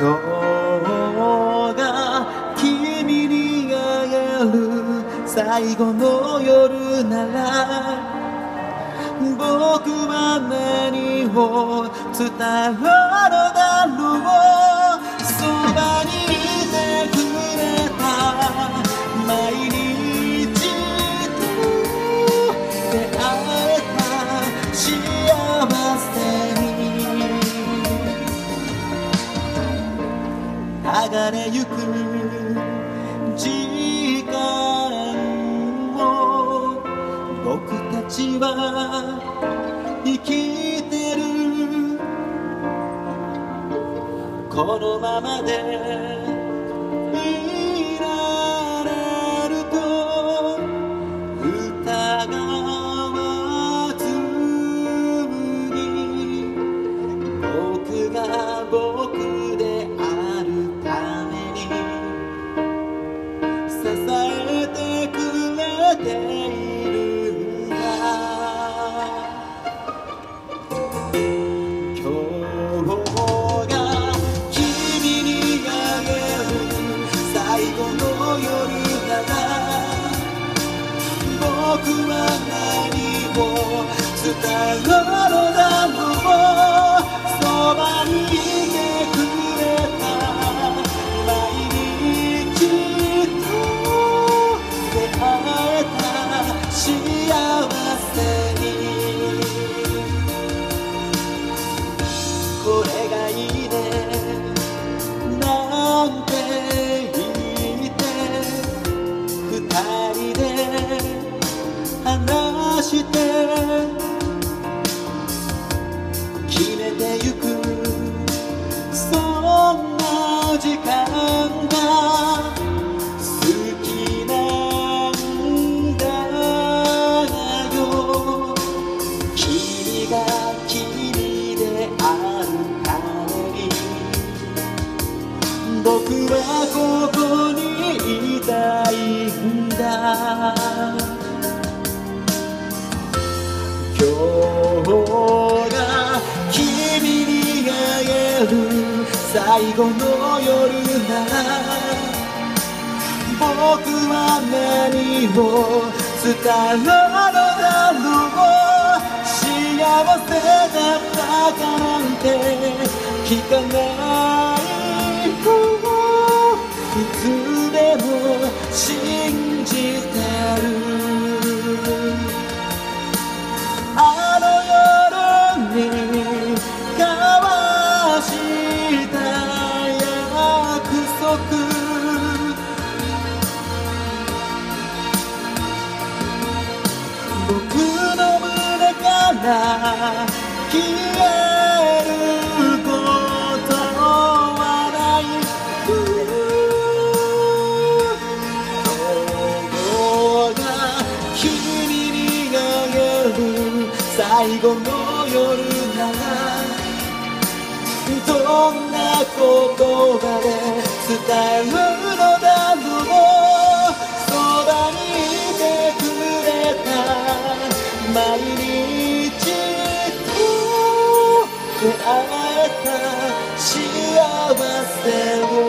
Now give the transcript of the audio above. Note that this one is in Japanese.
今日が君にあげる最後の夜なら、僕は何を伝えるのだろう。そばにいてくれた毎日と出会えた幸せに流れゆく時間を僕たちは生きてる。このままでいられると疑わずに、僕が僕であるために支えてくれているんだ。今日が君にあげる最後の夜なら、僕は何を伝えるのだろう。そばにいてくれた毎日と出会えた幸せに、これがいいねなんて言って二人で話して決めてゆく、そんな時間が好きなんだよ。君が君であるために僕はここにいたいんだ。今日が君にあげる最後の夜なら、僕は何を伝えるのだろう。幸せだったかなんて聞かないよ、いつでも信じてる。あの夜に交わした約束、僕の胸から消えることはない。今日が君にあげる最後の夜なら、どんな言葉で伝えるのだろう。そばにいてくれた毎日と出会えた幸せを